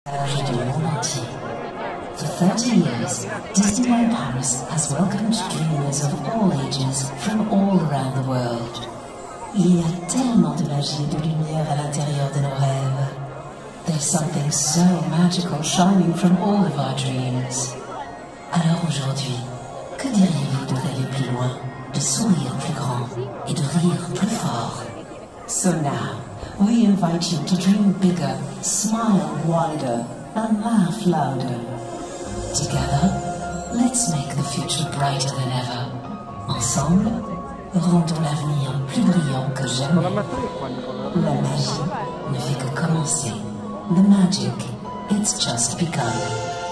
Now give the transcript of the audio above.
du monde entier. For 30 years, Disneyland Paris has welcomed dreamers of all ages from all around the world. Il y a tellement de magie et de lumière à l'intérieur de nos rêves. There's something so magical shining from all of our dreams. Alors aujourd'hui, que diriez-vous de rêver plus loin, de sourire plus grand et de rire plus fort? So now, we invite you to dream bigger, smile wider, and laugh louder. Together, let's make the future brighter than ever. Ensemble, rendons l'avenir plus brillant que jamais. La magie ne fait que commencer. The magic, it's just begun.